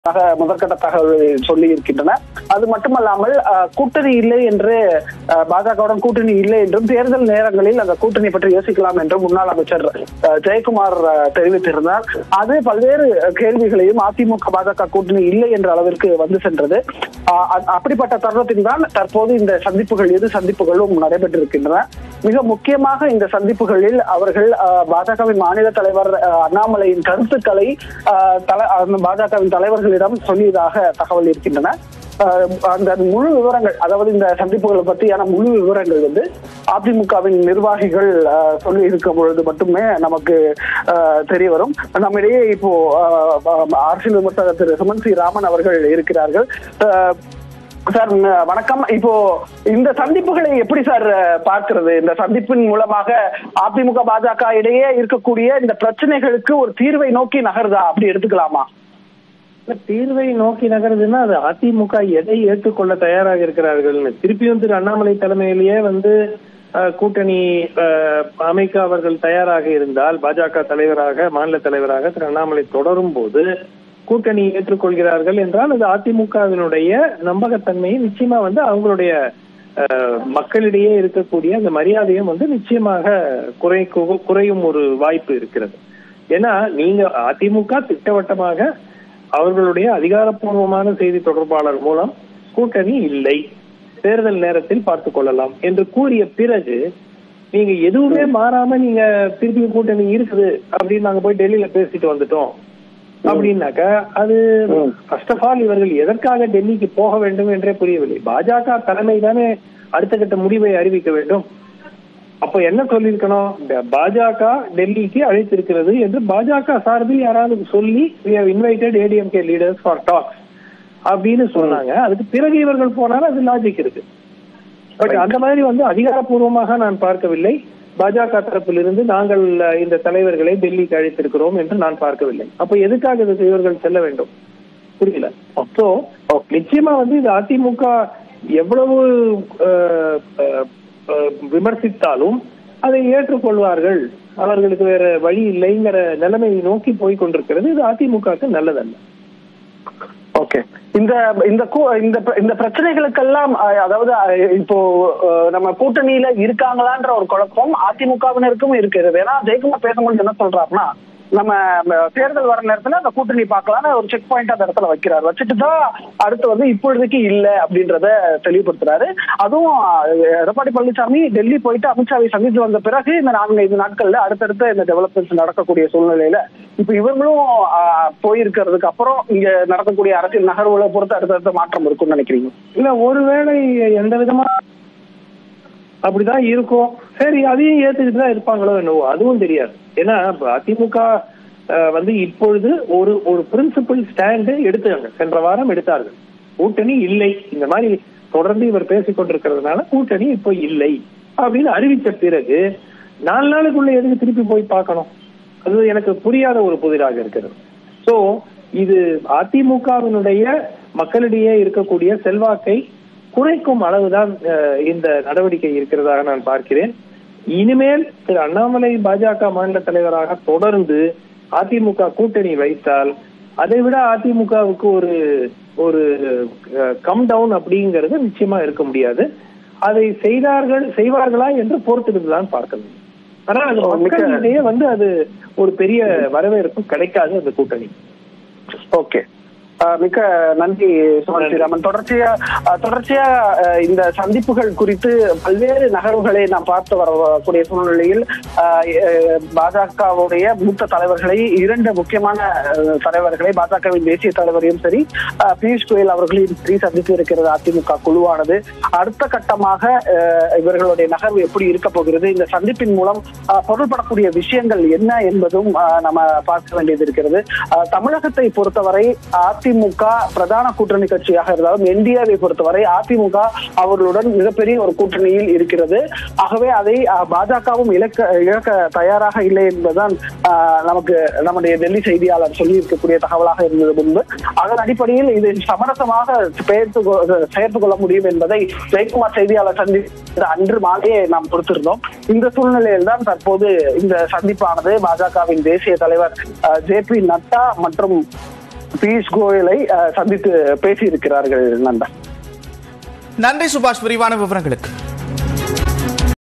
முதற்கட்ட தகவல் சொல்லி இருக்கின்றன. அது மட்டுமல்லாமல் கூட்டணி இல்லை என்று பாஜகவுடன் கூட்டணி இல்லை என்றும் தேர்தல் நேரங்களில் அந்த கூட்டணி பற்றி யோசிக்கலாம் என்றும் முன்னாள் அமைச்சர் ஜெயக்குமார் தெரிவித்திருந்தார். அது பல்வேறு கேள்விகளையும் அதிமுக பாஜக கூட்டணி இல்லை என்ற அளவிற்கு வந்து சென்றது. அப்படிப்பட்ட தருணத்தில் தான் தற்போது இந்த சந்திப்புகள் இரு சந்திப்புகளும் நடைபெற்றிருக்கின்றன. மிக முக்கியமாக இந்த சந்திப்புகளில் அவர்கள் பாஜகவின் மாநில தலைவர் அண்ணாமலையின் கருத்துக்களை பாஜகவின் தலைவர்களிடம் சொல்லியதாக தகவல் இருக்கின்றன. அந்த முழு விவரங்கள், அதாவது இந்த சந்திப்புகளை பற்றியான முழு விவரங்கள் வந்து அதிமுகவின் நிர்வாகிகள் சொல்லி இருக்கும் பொழுது மட்டுமே நமக்கு தெரிய வரும். நம்மிடையே இப்போ அரசியல் விமர்சகர் திரு சுமன் சி ராமன் அவர்கள் இருக்கிறார்கள். சார் வணக்கம். இப்போ இந்த சந்திப்புகளை எப்படி சார் பார்க்கிறது? இந்த சந்திப்பின் மூலமாக அதிமுக பாஜக இடையே இருக்கக்கூடிய இந்த பிரச்சனைகளுக்கு ஒரு தீர்வை நோக்கி நகருதா, அப்படி எடுத்துக்கலாமா? தீர்வை நோக்கி நகருதுன்னா அது அதிமுக எதை ஏற்றுக்கொள்ள தயாராக இருக்கிறார்கள். திருப்பியும் திரு அண்ணாமலை தலைமையிலேயே கூட்டணி அமைக்க அவர்கள் தயாராக இருந்தால், பாஜக தலைவராக மாநில தலைவராக திரு அண்ணாமலை தொடரும் போது கூட்டணி ஏற்றுக்கொள்கிறார்கள் என்றால் அது அதிமுகவினுடைய நம்பகத்தன்மையை நிச்சயமா அவங்களுடைய மக்களிடையே இருக்கக்கூடிய அந்த மரியாதையும் நிச்சயமாக குறையும் ஒரு வாய்ப்பு இருக்கிறது. ஏன்னா நீங்க அதிமுக திட்டவட்டமாக அவர்களுடைய அதிகாரப்பூர்வமான செய்தி தொடர்பாளர் மூலம் கூட்டணி இல்லை, தேர்தல் நேரத்தில் பார்த்துக் கொள்ளலாம் என்று கூறிய பிறகு நீங்க எதுவுமே மாறாம நீங்க திருப்பி கூட்டணி இருக்குது அப்படின்னு நாங்க போய் டெல்லியில பேசிட்டு வந்துட்டோம் அப்படின்னாக்கா அது ஃபர்ஸ்ட் ஆஃப் ஆல் இவர்கள் எதற்காக டெல்லிக்கு போக வேண்டும் என்றே புரியவில்லை. பாஜக தலைமை தானே அடுத்த கட்ட முடிவை அறிவிக்க வேண்டும். அப்ப என்ன சொல்லியிருக்கணும்? பாஜக டெல்லிக்கு அழைத்திருக்கிறது என்று பாஜக சார்பில் யாராவது சொல்லி invited ADMK leaders for talks அப்படின்னு சொன்னாங்க. அதுக்கு பிறகு இவர்கள் போனாலும் அது லாஜிக் இருக்கு. பட் அந்த மாதிரி அதிகாரப்பூர்வமாக நான் பார்க்கவில்லை. பாஜக தரப்பிலிருந்து நாங்கள் இந்த தலைவர்களை டெல்லிக்கு அழைத்திருக்கிறோம் என்று நான் பார்க்கவில்லை. அப்ப எதுக்காக இவர்கள் செல்ல வேண்டும்? புரியல. சோ நிச்சயமா இது அதிமுக எவ்வளவு விமர்சித்தாலும் அதை ஏற்றுக்கொள்வார்கள். அவர்களுக்கு வேற வழி இல்லைங்கிற நிலைமையை நோக்கி போய் கொண்டிருக்கிறது. இது அதிமுகவுக்கு நல்லதல்ல. ஓகே, இந்த பிரச்சனைகளுக்கெல்லாம் அதாவது இப்போ நம்ம கூட்டணியில இருக்காங்களான்ற ஒரு குழப்பம் அதிமுகவினருக்கும் இருக்கிறது. ஏன்னா ஜெயக்குமார் பேசும்போது என்ன சொல்றாருன்னா, நம்ம தேர்தல் வர நேரத்துல அந்த கூட்டணி பார்க்கலான்னு ஒரு செக் பாயிண்ட் அந்த இடத்துல வைக்கிறாரு. வச்சுட்டு தான் அடுத்து இப்பொழுதைக்கு இல்லை அப்படின்றத தெளிவுபடுத்துறாரு. அதுவும் எடப்பாடி பழனிசாமி டெல்லி போயிட்டு அமித்ஷாவை சந்தித்து வந்த பிறகு இந்த 4-5 நாட்கள்ல அடுத்தடுத்த இந்த டெவலப்மெண்ட்ஸ் நடக்கக்கூடிய சூழ்நிலையில இப்ப இவங்களும் போயிருக்கிறதுக்கு அப்புறம் இங்க நடக்கக்கூடிய அரசியல் நகர்வுகளை பொறுத்து அடுத்தடுத்த மாற்றம் இருக்கும்னு நினைக்கிறீங்க? இல்ல, ஒருவேளை எந்த விதமா அப்படிதான் இருக்கும். சரி, அதையும் ஏத்துக்கிட்டு தான் இருப்பாங்களோ என்னவோ, அதுவும் தெரியாது. ஏன்னா அதிமுக இப்பொழுது ஒரு பிரின்சிபல் ஸ்டாண்டு எடுத்தாங்க. சென்ற வாரம் எடுத்தார்கள். கூட்டணி இல்லை, இந்த மாதிரி தொடர்ந்து இவர் பேசிக் கொண்டிருக்கிறதுனால கூட்டணி இப்போ இல்லை அப்படின்னு அறிவித்த பிறகு 4 நாளுக்குள்ள எதுக்கு திருப்பி போய் பார்க்கணும்? அது எனக்கு புரியாத ஒரு புதிராக இருக்கிறது. சோ இது அதிமுகவினுடைய மக்களிடையே இருக்கக்கூடிய செல்வாக்கை குறைக்கும் அளவுதான் இந்த நடவடிக்கை இருக்கிறதாக நான் பார்க்கிறேன். இனிமேல் திரு அண்ணாமலை பாஜக மாநில தலைவராக தொடர்ந்து அதிமுக கூட்டணி வைத்தால் அதை விட அதிமுகவுக்கு ஒரு கம் டவுன் அப்படிங்கிறது நிச்சயமா இருக்க முடியாது. அதை செய்வார்களா என்று பொறுத்திருந்துதான் பார்க்கணும். ஆனா அது மக்களிடையே அது ஒரு பெரிய வரவேற்பு கிடைக்காது அந்த கூட்டணி. ஓகே, மிக்க நன்றி சுமன் ஸ்ரீராமன். தொடர்ச்சியா இந்த சந்திப்புகள் குறித்து பல்வேறு நகர்வுகளை நாம் பார்த்து வரக்கூடிய சூழ்நிலையில் பாஜகவுடைய மூத்த தலைவர்களை 2 முக்கியமான தலைவர்களை பாஜகவின் தேசிய தலைவரையும் சரி பியூஷ் கோயல் அவர்களையும் சரி சந்தித்து இருக்கிறது அதிமுக குழுவானது. அடுத்த கட்டமாக இவர்களுடைய நகர்வு எப்படி இருக்க போகிறது, இந்த சந்திப்பின் மூலம் பொருள்படக்கூடிய விஷயங்கள் என்ன என்பதும் நம்ம பார்க்க வேண்டியது இருக்கிறது. தமிழகத்தை பொறுத்தவரை அதிமுக பிரதான கூட்டணி கட்சியாக இருந்தாலும் என்டிஏவை பொறுத்தவரை அதிமுக அவர்களுடன் மிகப்பெரிய ஒரு கூட்டணியில் இருக்கிறது. ஆகவே அதை பாஜகவும் இழக்க தயாராக இல்லை என்பதுதான் நமக்கு நம்முடைய டெல்லி செய்தியாளர் சொல்லி இருக்கக்கூடிய தகவலாக இருந்தது முன்பு. அதன் அடிப்படையில் இதை சமரசமாக சேர்த்து கொள்ள முடியும் என்பதை ஜெயக்குமார் செய்தியாளர் சந்தித்த அன்று மாலையே நாம் கொடுத்திருந்தோம். இந்த சூழ்நிலையில் தான் தற்போது இந்த சந்திப்பானது பாஜகவின் தேசிய தலைவர் ஜே பி நட்டா மற்றும் பியூஷ் கோயலை சந்தித்து பேசியிருக்கிறார்கள். நண்பர், நன்றி சுபாஷ் விரிவான விவரங்களுக்கு.